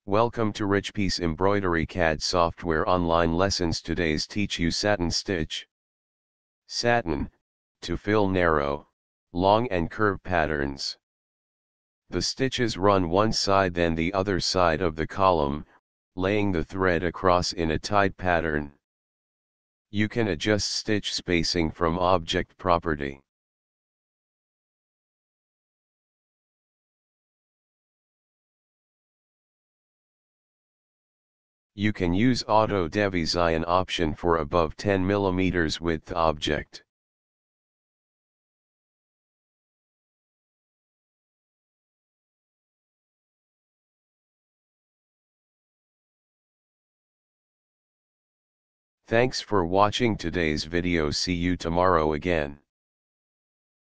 Welcome to Richpeace Embroidery CAD software online lessons. Today's teach you satin stitch. Satin, to fill narrow, long and curved patterns. The stitches run one side then the other side of the column, laying the thread across in a tied pattern. You can adjust stitch spacing from object property. You can use Auto Design option for above 10 mm width object. Thanks for watching today's video. See you tomorrow again.